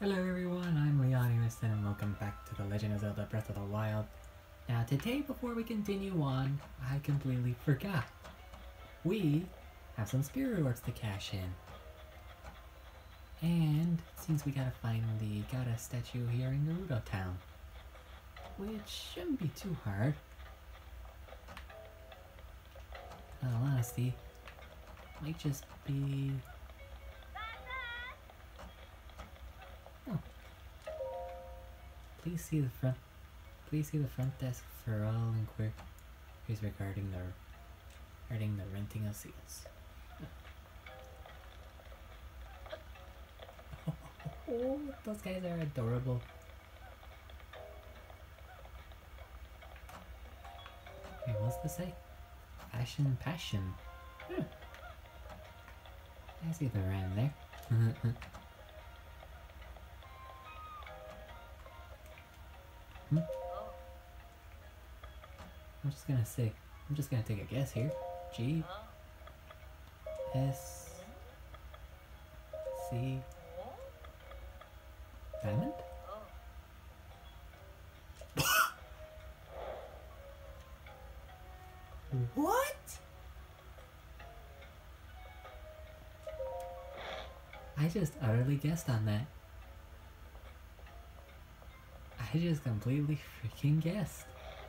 Hello everyone, I'm Leonimus and welcome back to The Legend of Zelda Breath of the Wild. Now today, before we continue on, I completely forgot. We have some spirit orbs to cash in. And since we gotta find the goddess statue here in Gerudo Town, which shouldn't be too hard. In all honesty, might just be... Oh. Please see the front desk for all inquiries regarding the renting of seals. Oh, those guys are adorable. Wait, what's this say? Passion. I see the ram there. I'm just gonna take a guess here. G S C Diamond? What? I just utterly guessed on that. I just completely freaking guessed.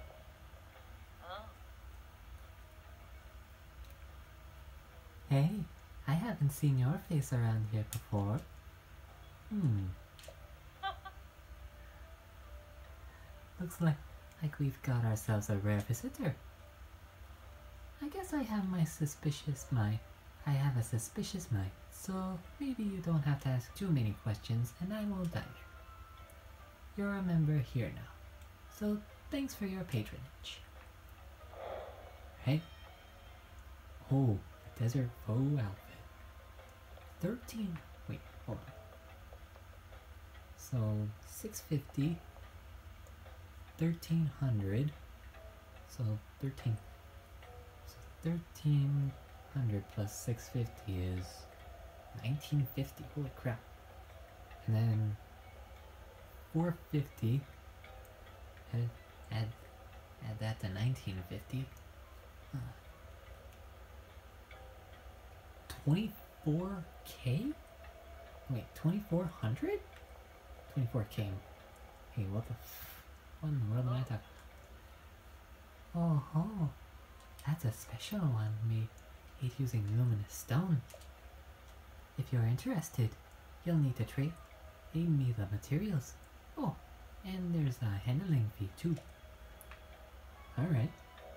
Hey, I haven't seen your face around here before. Looks like we've got ourselves a rare visitor. I guess I have a suspicious mind, so maybe you don't have to ask too many questions and I won't either. You're a member here now, so thanks for your patronage. Right? Oh, the Desert Foe outfit. 13, wait, hold on. So, 650, 1300, so 1300 plus 650 is 1950, holy crap. And then 450, add that to 1950. 24k? Wait, 2400? 24k. Hey, what in the world am I talking? Oh, that's a special one made using luminous stone. If you're interested, you'll need to trade me the materials. Oh, and there's a handling fee too. Alright.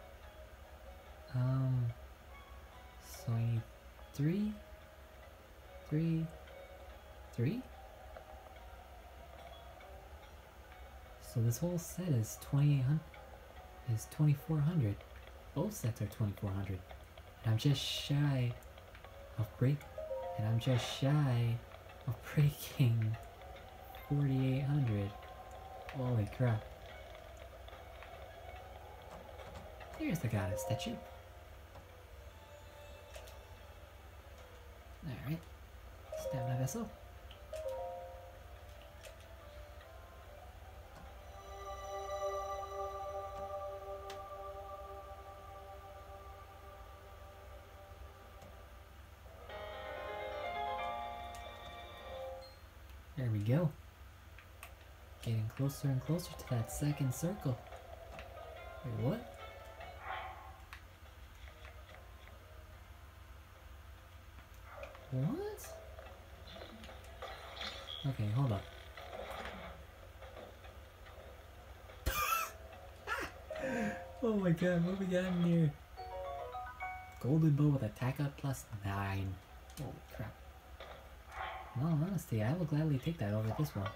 So I need three. So this whole set is 2400. Both sets are 2400. And I'm just shy of breaking 4800. Holy crap. Here's the goddess statue. Alright. Stamina vessel. There we go. Getting closer and closer to that second circle. Wait, what? What? Okay, hold up. Oh my god, what we got in here? Golden bow with attack up plus 9. Holy crap. In all honesty, I will gladly take that over this one.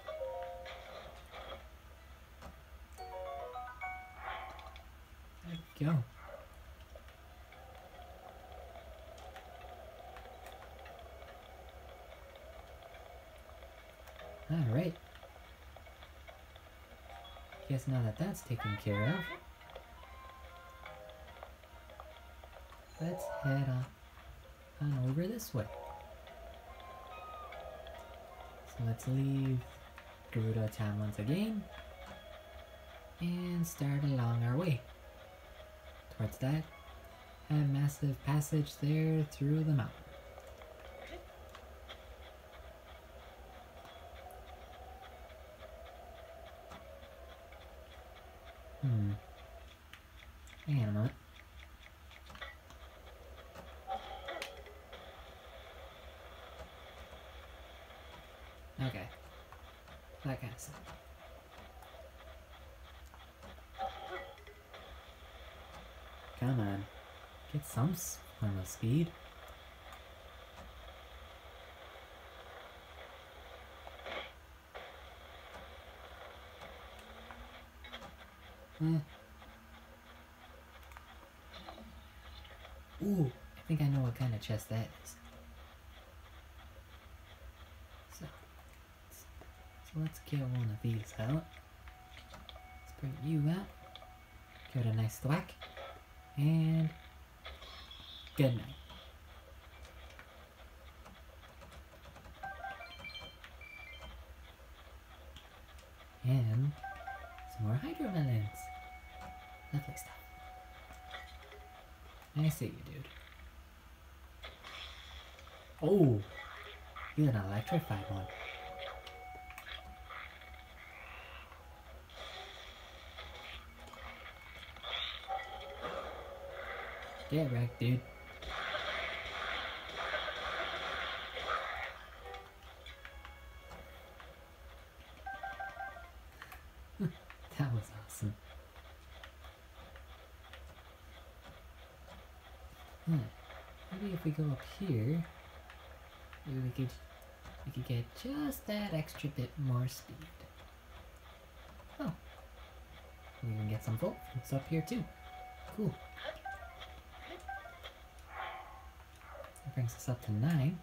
There we go. Alright. Guess now that that's taken care of, let's head on over this way. So let's leave Gerudo Town once again. And start along our way. Towards that, a massive passage there through the mountain. Hang on a moment. Okay. That kind of stuff. Come on. Get some form of speed. Ooh, I think I know what kind of chest that is. So let's get one of these out. Let's bring you out. Give it a nice thwack. And good night. And some more hydromelons. Lovely stuff. I see you, dude. Oh, you're an electrified one. Get wrecked, dude. That was awesome. Maybe if we go up here, maybe we could get just that extra bit more speed. Oh, we can get some volt fruits up here too. Cool. That brings us up to 9.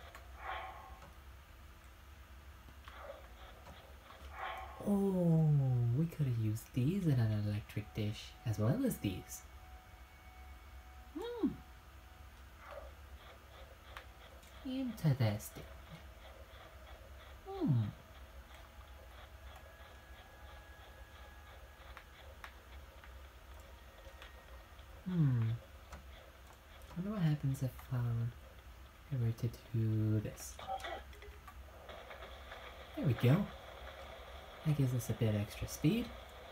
Oh, we could have used these in an electric dish as well as these. Interesting. I wonder what happens if I were to do this. There we go. That gives us a bit extra speed.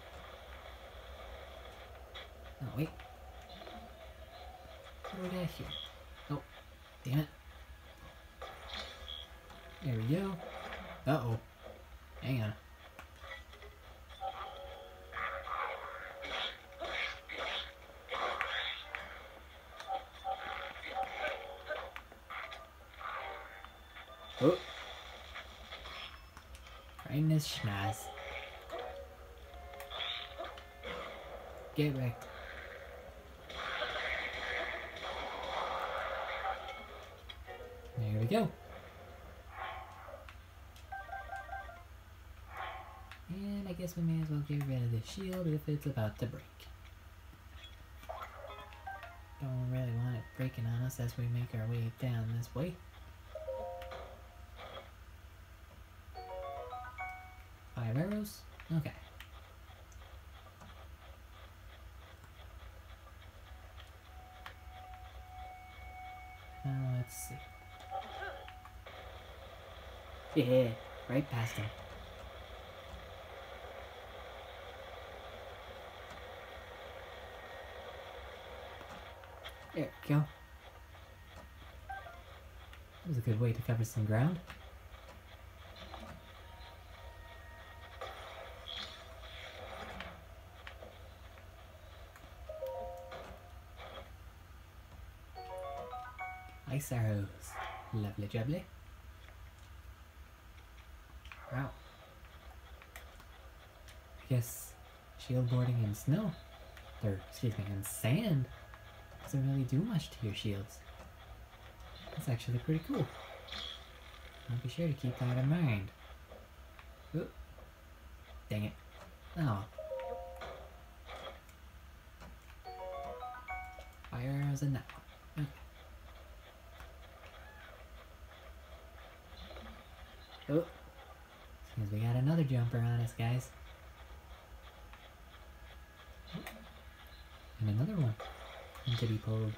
Oh, wait. What do we got here? Oh, damn it. There we go. Uh-oh. Hang on. Oh. Right in his schnoz. Get wrecked. There we go. And I guess we may as well get rid of the shield if it's about to break. Don't really want it breaking on us as we make our way down this way. 5 arrows? Okay. Now let's see. Yeah, right past him. There we go. That was a good way to cover some ground. Ice arrows. Lovely jubbly. Wow. I guess shield boarding in snow, or excuse me, in sand, doesn't really do much to your shields. That's actually pretty cool. I'll be sure to keep that in mind. Oop. Dang it. Oh. Fire arrows in that one. Okay. Oh. Seems we got another jumper on us, guys. And another one. To be pulled.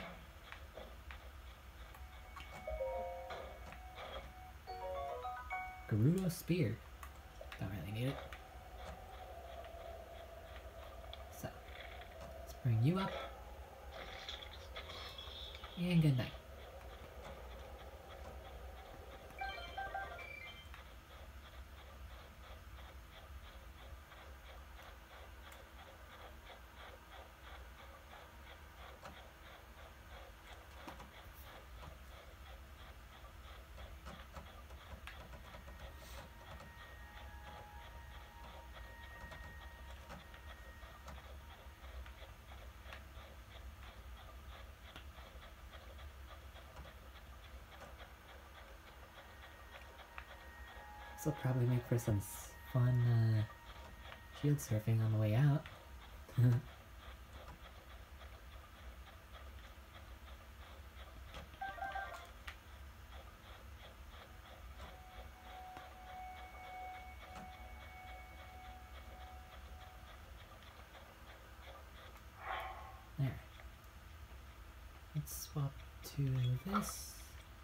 Gerudo Spear. Don't really need it. So, let's bring you up. And good night. This will probably make for some fun shield surfing on the way out. There. Let's swap to this,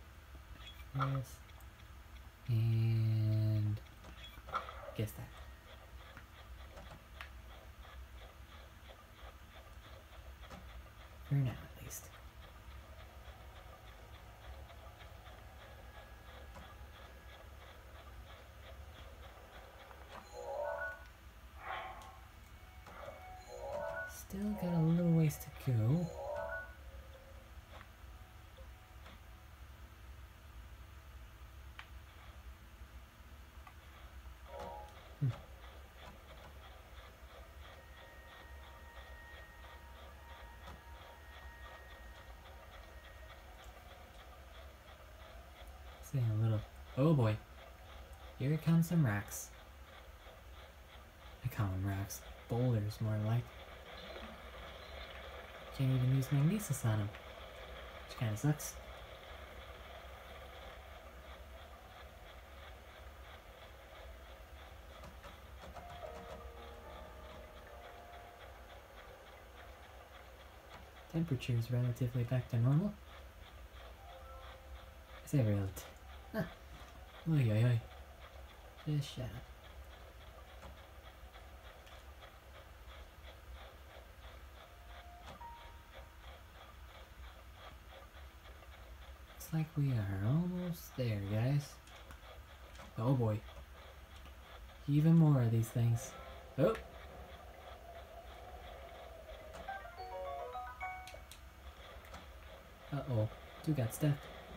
and guess that. For now, at least. Still got a little ways to go. Say a little. Oh boy. Here comes some rocks. I call them rocks. Boulders, more like. Can't even use magnesis on them. Which kinda sucks. Temperature's relatively back to normal. I say relative. Huh. Oy oy oy. Just shut up. Looks like we are almost there, guys. Oh boy. Even more of these things. Oh! Uh-oh. Two got stuck.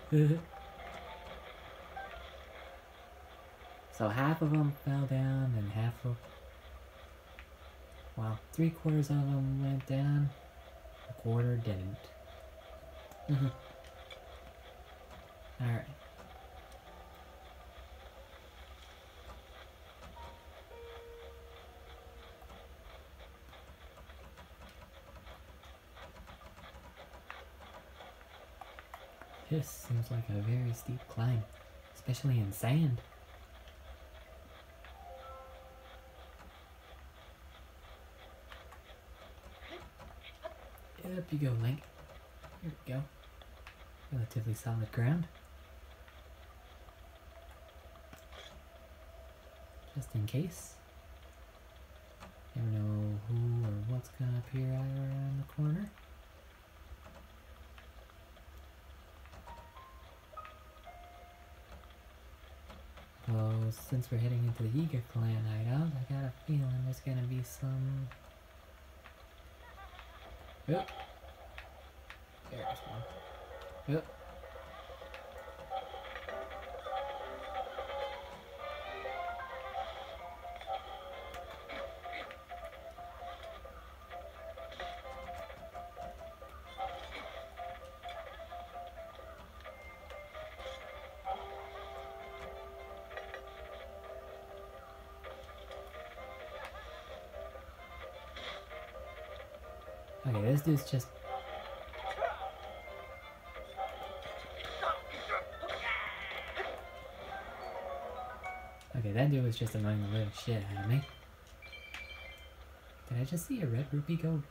So half of them fell down and half of... Well, 3/4 of them went down. A quarter didn't. Alright. This seems like a very steep climb, especially in sand. Up you go, Link. Here we go. Relatively solid ground. Just in case. Never know who or what's gonna appear around the corner. Well, since we're heading into the Yiga clan hideout, I got a feeling there's gonna be some... Yep. There's one. Yep. Okay, this dude's just... Okay, that dude was just annoying the living shit out of me. Did I just see a red rupee go?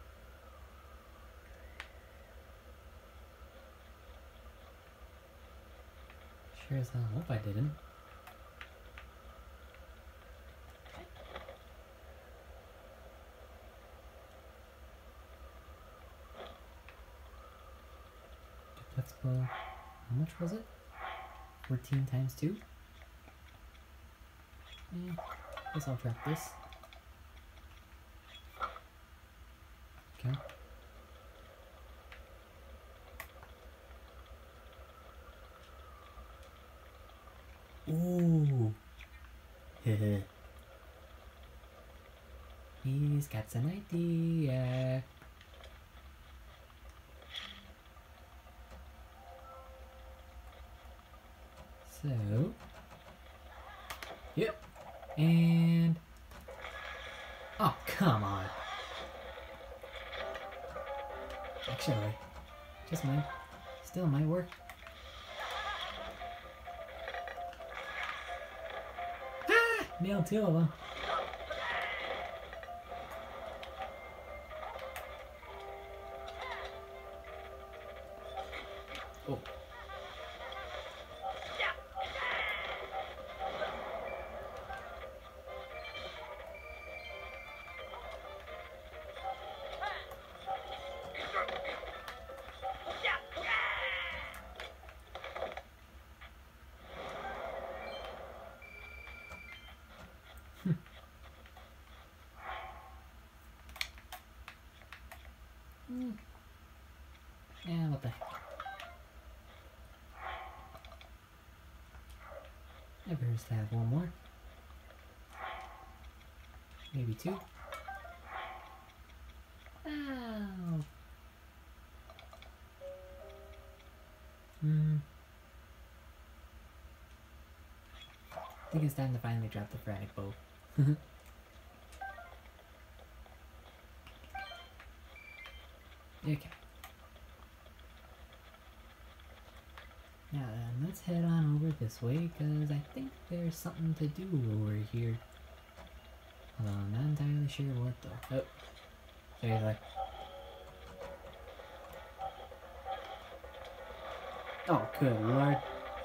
Sure as hell hope I didn't. Duplexable. How much was it? 14 times 2? Guess I'll drop this. Okay. Ooh. He's got an idea. So, yep, and oh, come on. Actually, just might, still might work. Ah, nailed 2 of them. Oh. Yeah, what the heck. Never hurts to have one more. Maybe 2. Ow! I think it's time to finally drop the Frantic Bow. Okay. Now then, let's head on over this way, because I think there's something to do over here. Although I'm not entirely sure what though. Oh. There you are. Oh, good lord.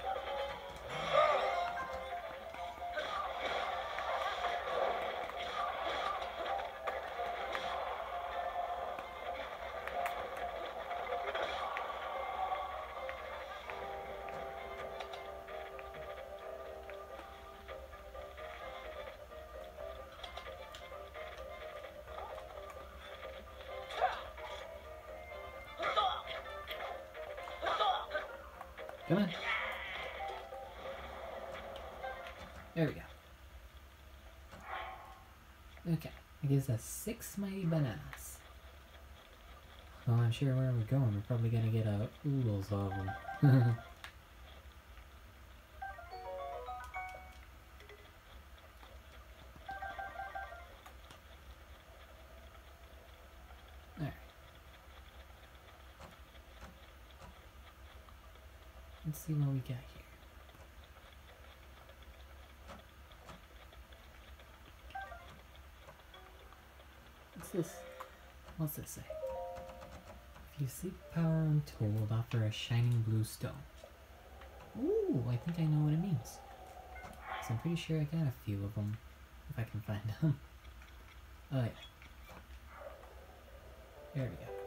Come on. There we go. Okay, it gives us 6 mighty bananas. Well, I'm sure where we're going, we're probably gonna get oodles of them. Alright. Let's see what we got here. What's this? What's this say? If you seek power untold, offer a shining blue stone. Ooh, I think I know what it means. So I'm pretty sure I got a few of them, if I can find them. Oh yeah. There we go.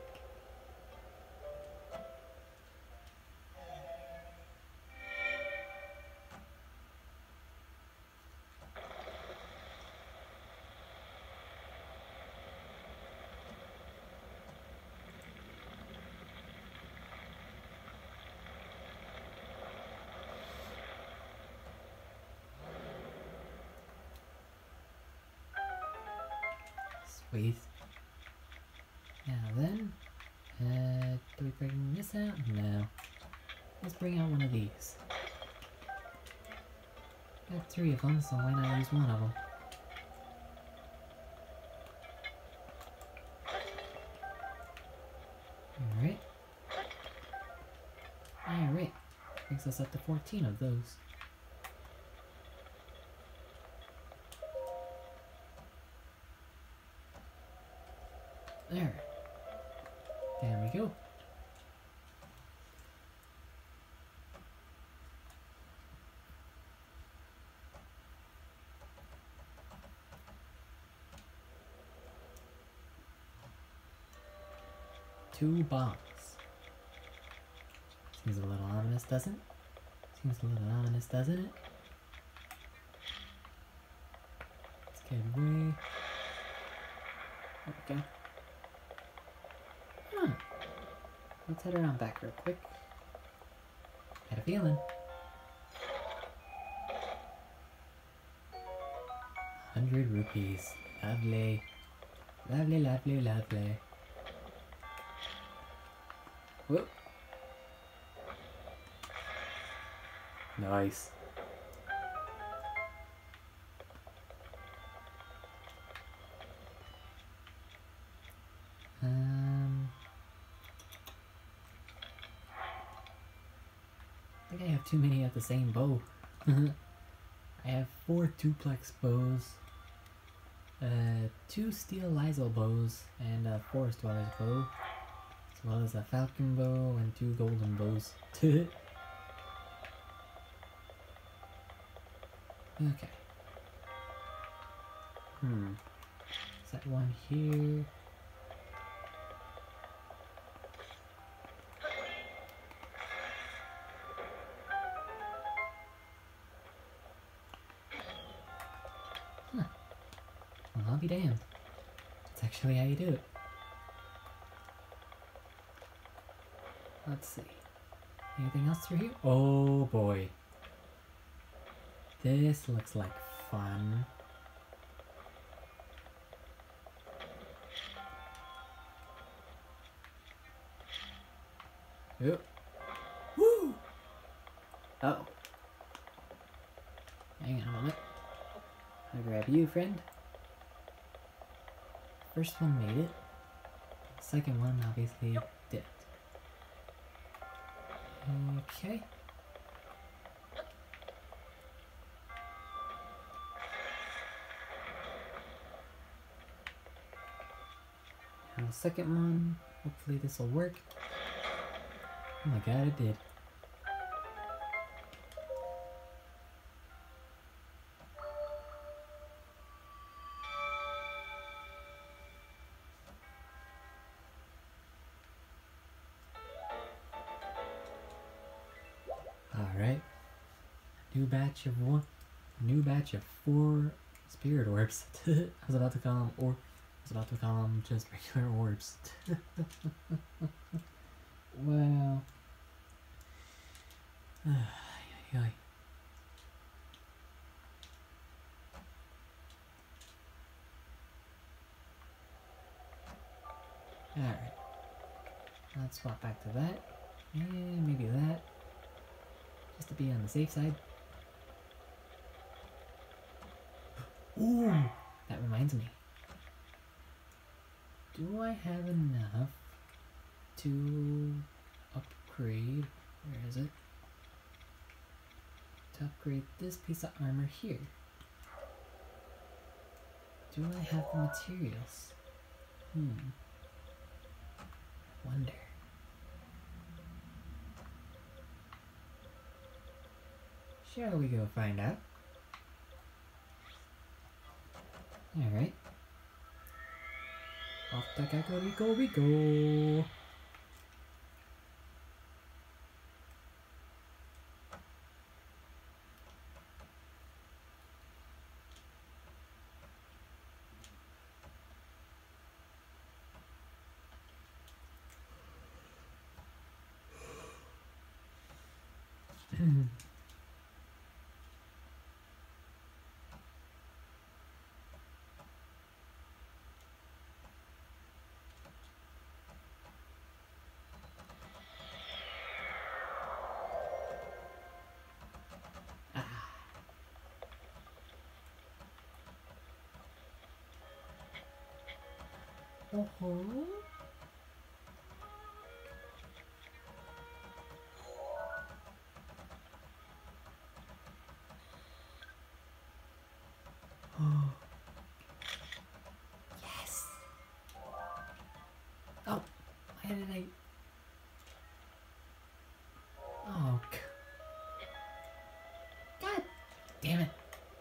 Sweet. Now then, do we bring this out? No. Let's bring out one of these. Got 3 of them, so why not use one of them? Alright. Alright. Brings us up to 14 of those. There. There we go. Two bombs. Seems a little ominous, doesn't it? Seems a little ominous, doesn't it? Let's get away. There we go. Huh. Let's head around back real quick. Had a feeling. 100 rupees. Lovely. Lovely, lovely, lovely. Whoop. Nice. I think I have too many of the same bow. I have 4 duplex bows, 2 steel Lysol bows, and a forest dweller's bow, as well as a falcon bow and 2 golden bows. Okay. Is that one here? Huh. Well, I'll be damned. That's actually how you do it. Let's see. Anything else through here? Oh boy. This looks like fun. Yep. Woo! Uh-oh. Hang on a moment. I'll grab you, friend. First one made it. Second one obviously didn't. Okay. And the second one, hopefully this will work. Oh my god, it did. Alright. New batch of 4 spirit orbs. I was about to call them just regular orbs. Wow. Alright. Let's swap back to that. And maybe that. Just to be on the safe side. Ooh! That reminds me. Do I have enough to upgrade? Where is it? To upgrade this piece of armor here. Do I have the materials? Wonder. Shall we go find out? Alright. Off to Kakariko we go! Oh-ho. Yes. damn it.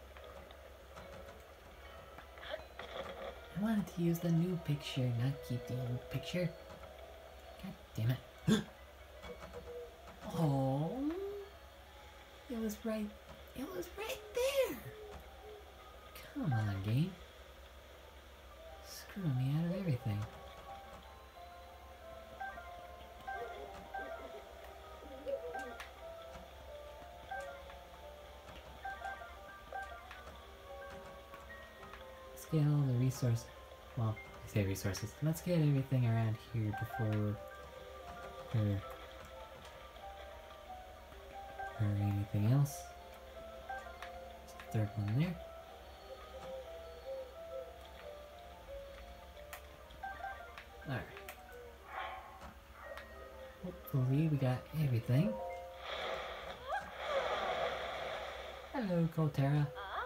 I wanted to use the new picture, not keep the old picture. God damn it. Oh, it was right there. Come on, game. Screw me out of everything. Let's get all the resources. Well, I say resources. Let's get everything around here before or anything else. Third one there. Alright. Hopefully we got everything. Hello, Colterra.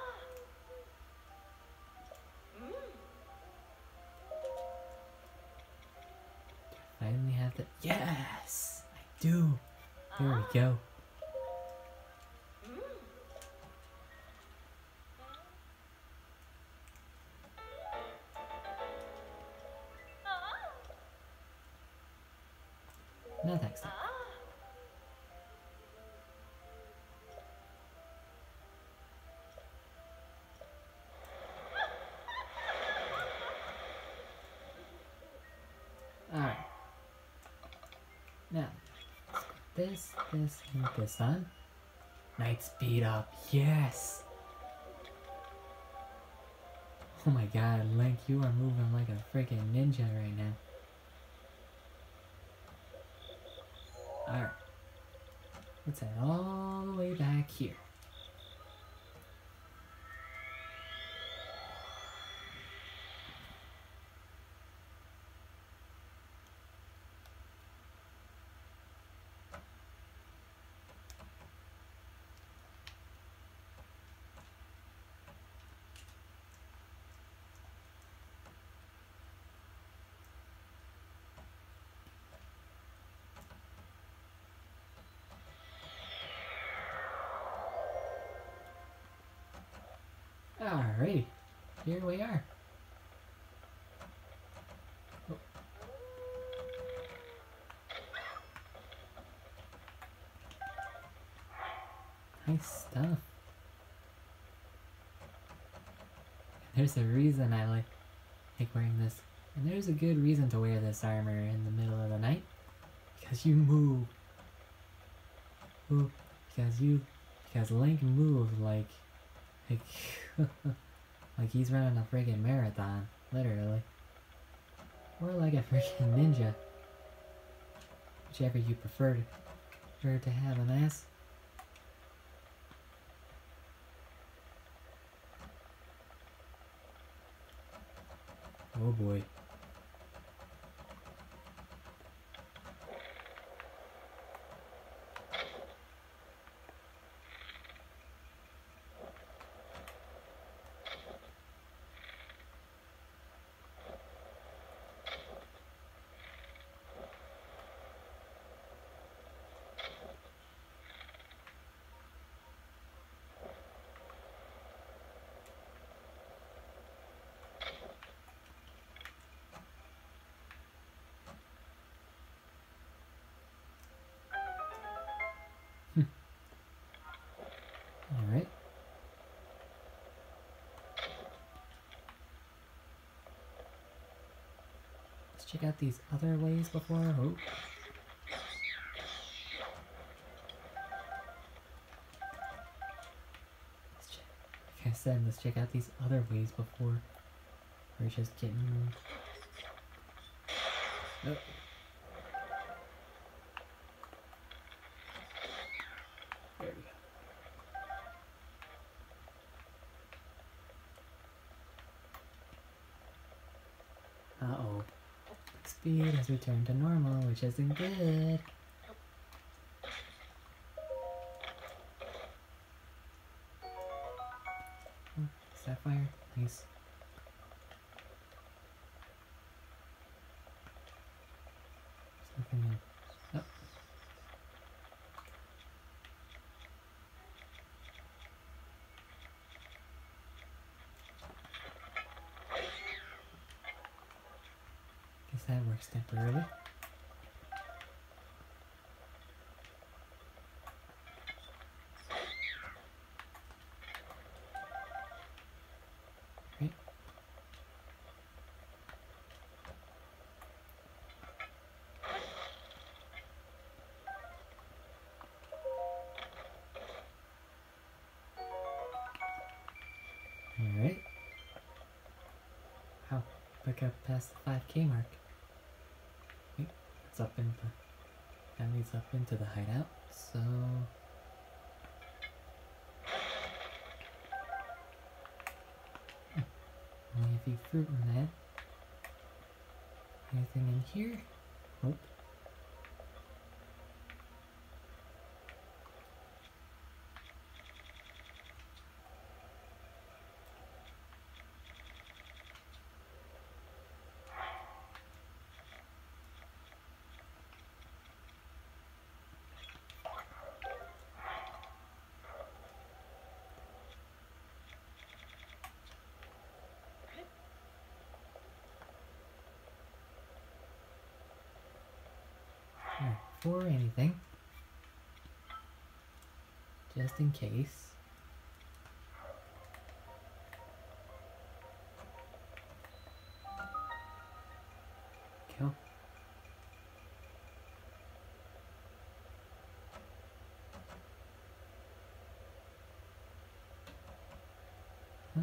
Finally have the— yes! I do! There we go. No thanks. Alright. Now, this, and this on. Night speed up, yes! Oh my god, Link, you are moving like a freaking ninja right now. Alright. Let's head all the way back here. Alrighty, here we are. Oh. Nice stuff. There's a reason I like wearing this, and there's a good reason to wear this armor in the middle of the night. Because you move. Ooh, because Link moves like like he's running a friggin' marathon, literally. Or like a freaking ninja. Whichever you prefer to have him as. Oh boy. Alright. Let's check out these other ways before. Oh. Like I said, let's check out these other ways before we're just getting... Oh. There we go. Uh-oh. Speed has returned to normal, which isn't good. Oh, Sapphire. Nice. Something else. Oh. that works temporarily. Right. Alright. Wow, we got past the 5K mark. Wait, it's up into... That leads up into the hideout, so... Only a few fruit in that. Anything in here? Nope. For anything. Just in case. Cool. Huh?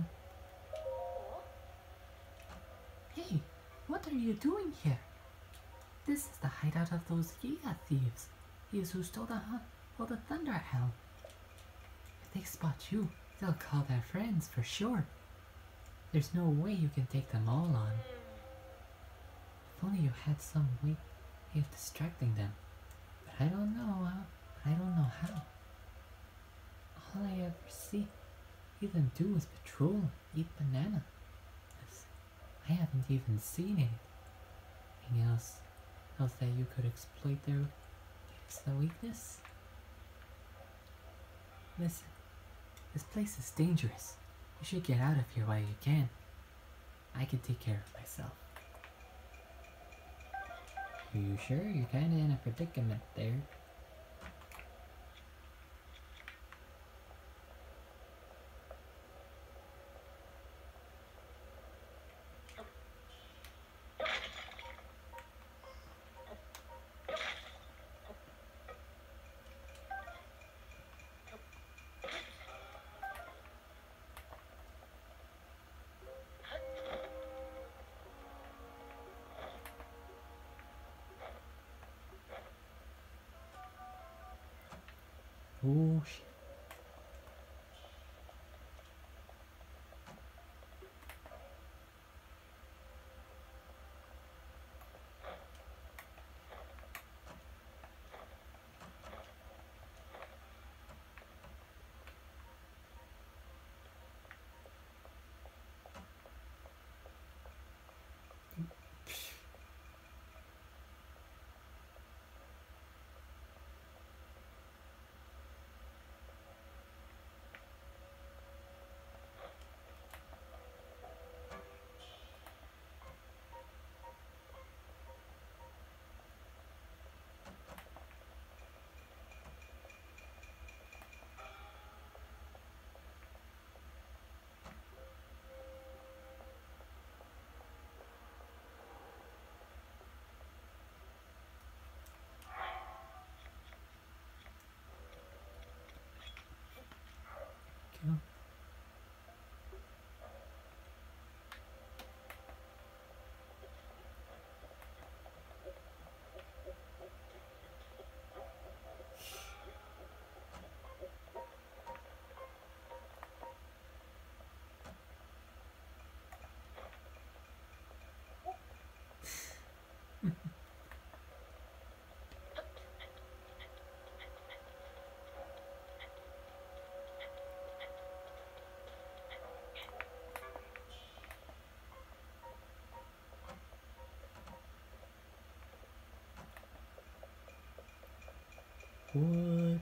Hey, what are you doing here? This is the hideout of those Giga thieves. Thieves who stole the Thunder Helm. If they spot you, they'll call their friends for sure. There's no way you can take them all on. If only you had some way of distracting them. But I don't know how. All I ever see them do is patrol and eat bananas. I haven't even seen anything else that you could exploit their weakness. Listen, this place is dangerous. You should get out of here while you can. I can take care of myself. Are you sure? You're kinda in a predicament there. Oh shit. Cool. What?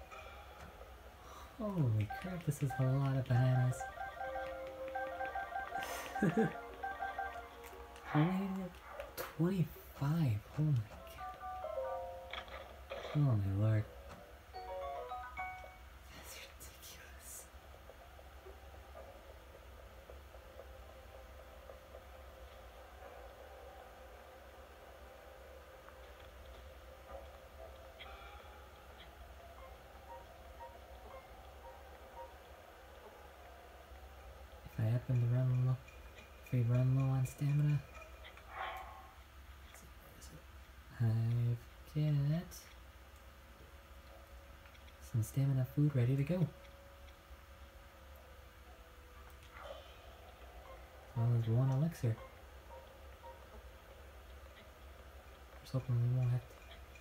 Holy crap, this is a lot of bananas. How many? 25? 5. Oh my god. Oh my lord. That's ridiculous. If I happen to run low, if we run low on stamina, I've got some stamina food ready to go. As well as 1 elixir. Just hoping we won't have to.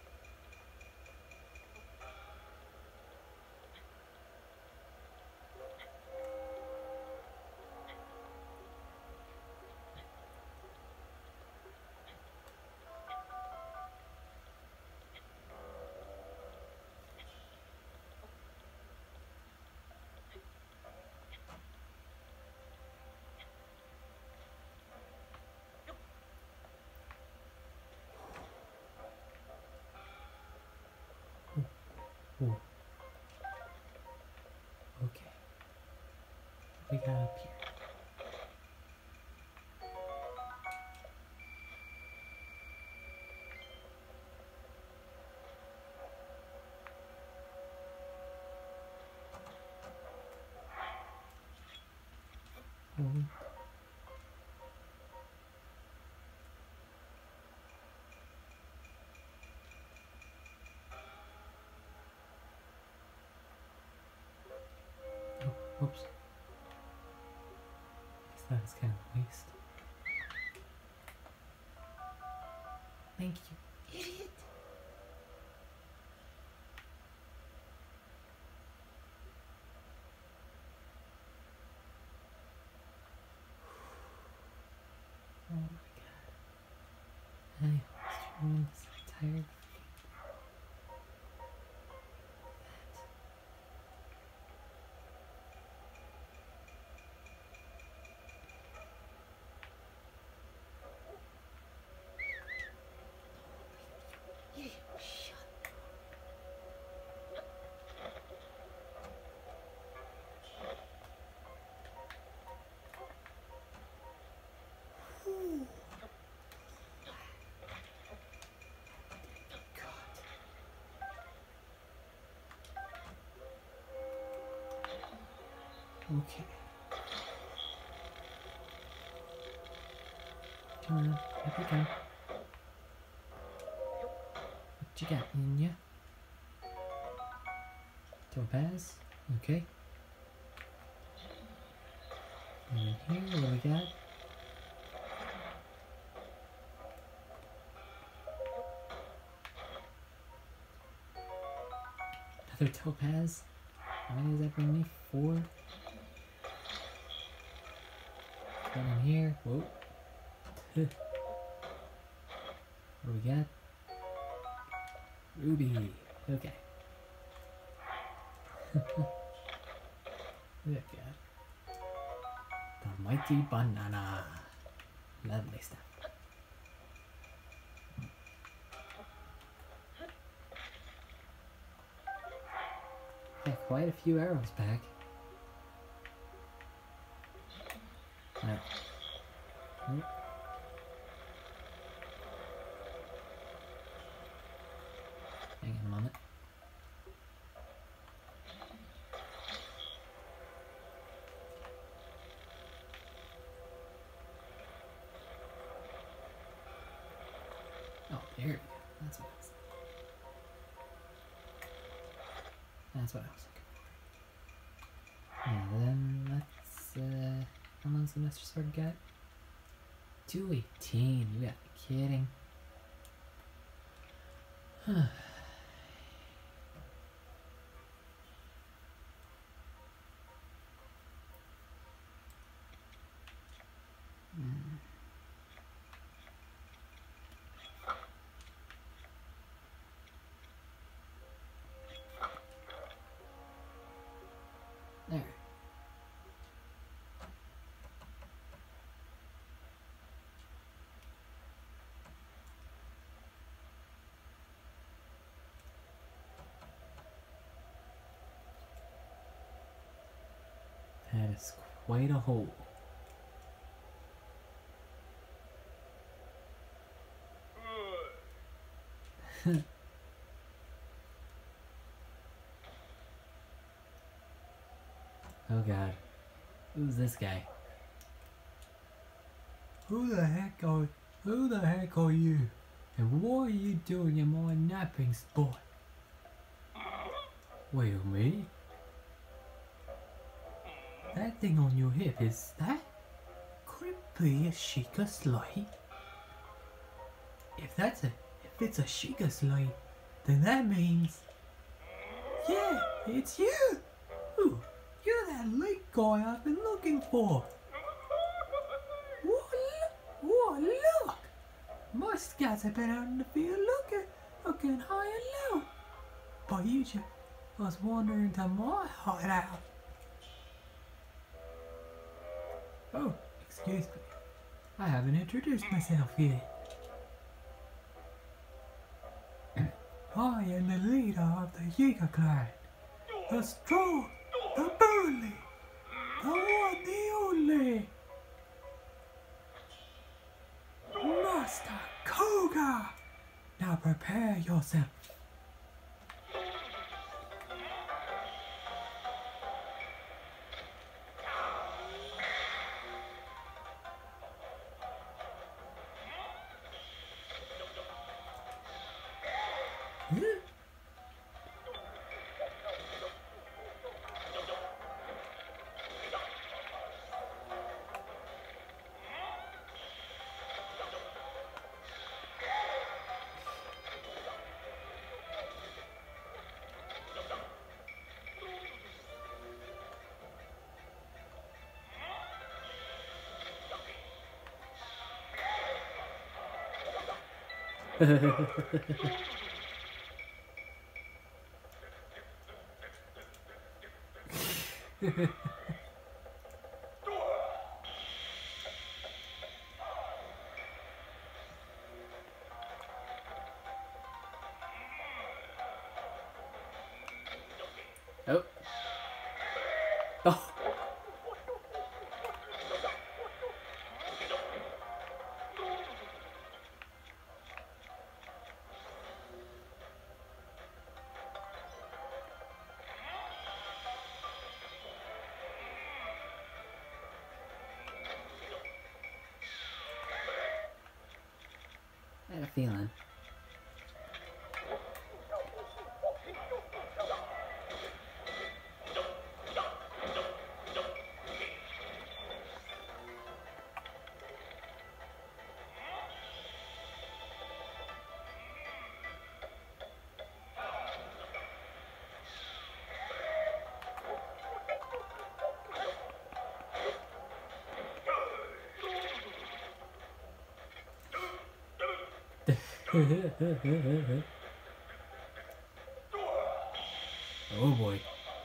Ooh. Okay. We got up here. Oh. Oh, oops. I guess that was kind of a waste. Thank you, idiot. Oh my god. I almost ruined this entire that. Yeah, shut up. Ooh. God. Okay. Come on, up you go. What you got in ya? Topaz? Okay. And here, what do we got? Another topaz? How many does that bring me? 4? One in here. Whoa. What do we got? Ruby. Okay. Look at that. The mighty banana. Lovely stuff. Yeah, quite a few arrows back. Right. Oh. Hang on a moment. Oh, there we go. That's what I was looking for. That's what I was looking for. Yeah, then let's, how long's the Master Sword got? 218. You gotta be kidding. There. That is quite a hole. Oh god. Who's this guy? Who the heck are you? And what are you doing in my napping spot? Well, me? That thing on your hip, is that? Could it be a Sheikah slate? If it's a Sheikah slate, then that means... Yeah, it's you! Ooh, you're that late guy I've been looking for! Whoa, look! My scouts have been out in the field looking high and low. But you just was wandering to my hideout. Oh, excuse me. I haven't introduced myself yet. I am the leader of the Yiga clan. The strong, the burly, the one, the only. Master Koga! Now prepare yourself. Oh. Oh. I had a feeling. Oh boy.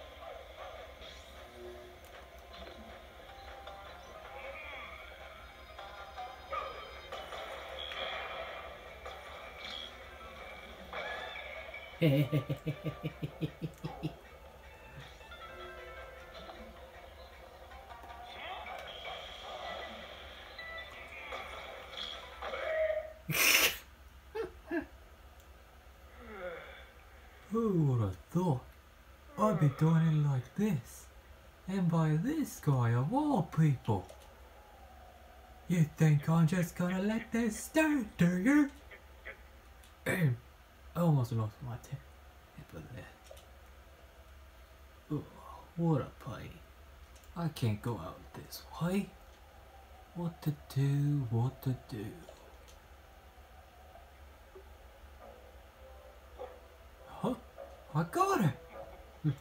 Who would have thought I'd be doing it like this? And by this guy of all people. You think I'm just gonna let this stand, do you? I almost lost my temper there. Oh, what a pity. I can't go out this way. What to do, what to do. Huh? I got it!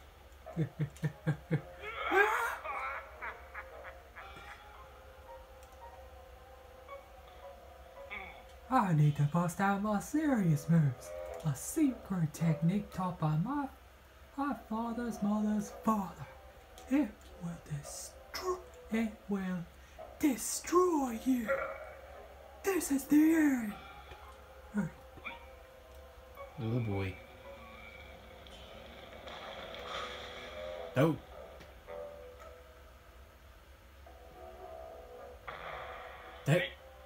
I need to bust out my serious moves. A secret technique taught by my father's mother's father. It will destroy you. This is the end. Oh boy. Oh. Hey.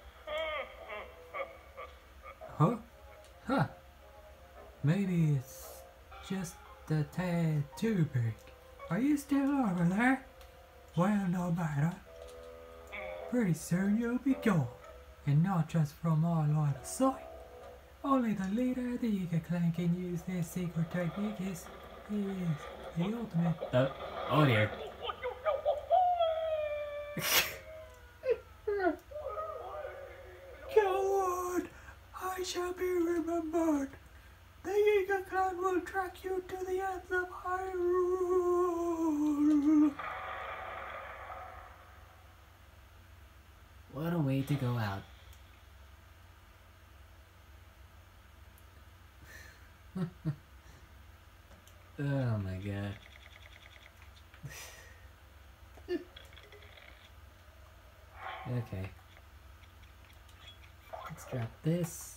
Huh? Huh. Maybe it's just a tad too big. Are you still over there? Well, no matter. Pretty soon you'll be gone. And not just from our line of sight. Only the leader of the Yiga clan can use this secret technique. Is the ultimate. Oh dear. Go on! I shall be remembered. The Yiga clan will track you to the ends of Hyrule. What a way to go out. Oh my god. Okay. Let's drop this.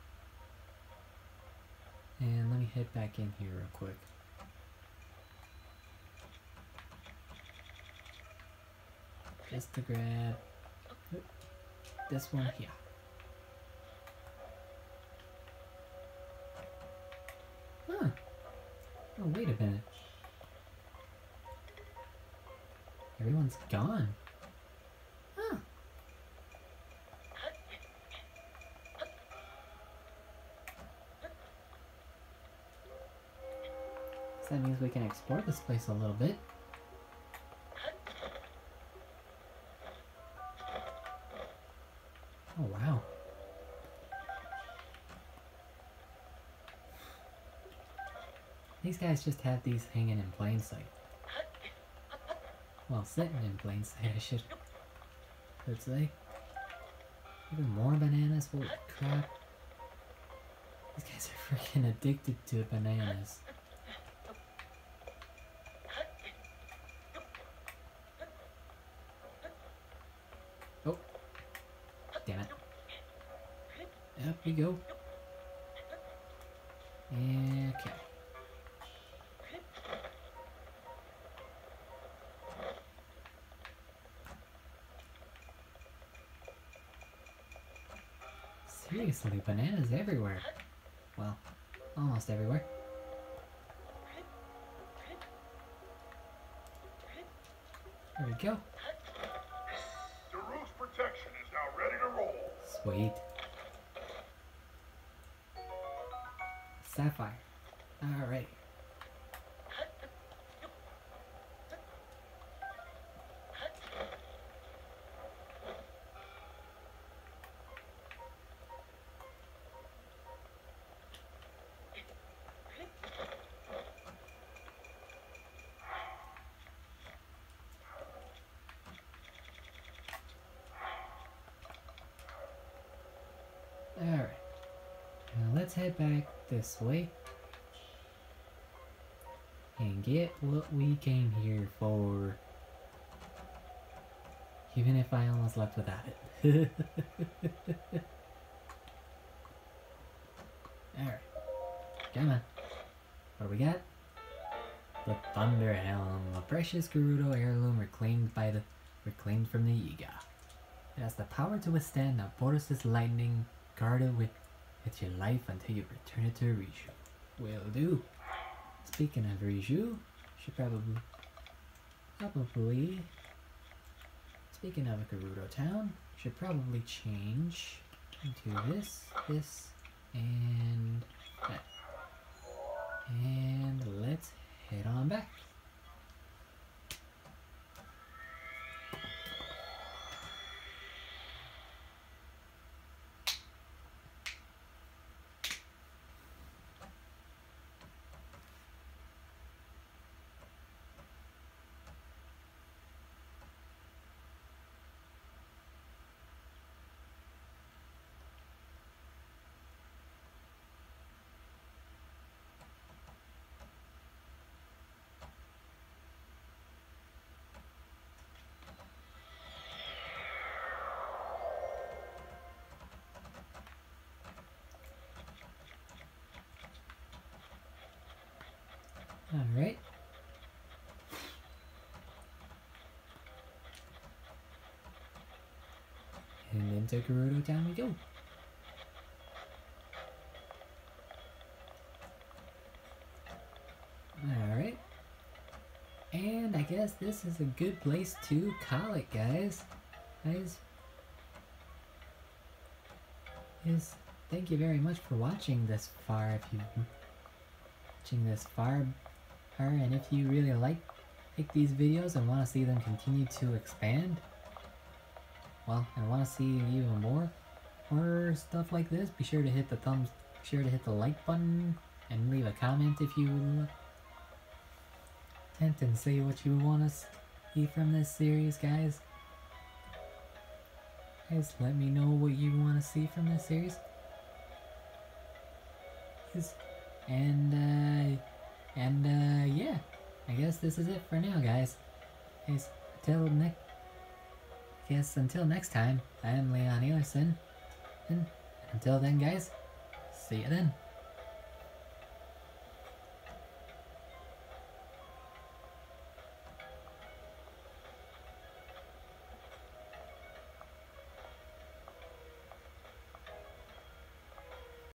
And let me head back in here real quick. Just to grab this one here. Huh. Oh, wait a minute. Everyone's gone. Huh. So that means we can explore this place a little bit. Oh, wow. These guys just have these hanging in plain sight. Well, sitting in plain sight, I should say. Even more bananas? Holy crap. These guys are freaking addicted to bananas. Oh. Damn it. Up we go. Okay. Seriously, bananas everywhere. Well, almost everywhere. There we go. Daruk's protection is now ready to roll. Sweet. Sapphire. Alright. Alright. Now let's head back this way. And get what we came here for. Even if I almost left without it. Alright. Come on. What do we got? The Thunder Helm, a precious Gerudo heirloom reclaimed from the Yiga. It has the power to withstand Naboris' lightning. Guard it with your life until you return it to Riju. Will do. Speaking of Riju, should probably. Speaking of Gerudo Town, should probably change into this, and that. And let's head on back. Alright. And into Gerudo Town we go. Alright. And I guess this is a good place to call it, guys. Thank you very much for watching this far. If you've been watching this far, and if you really like these videos and want to see them continue to expand, well, and want to see even more stuff like this, be sure to hit the like button and leave a comment if you and say what you want to see from this series, guys. Let me know what you want to see from this series. And yeah, I guess this is it for now, guys. Until next time, I am Leon Elerson, and until then, guys, see you then.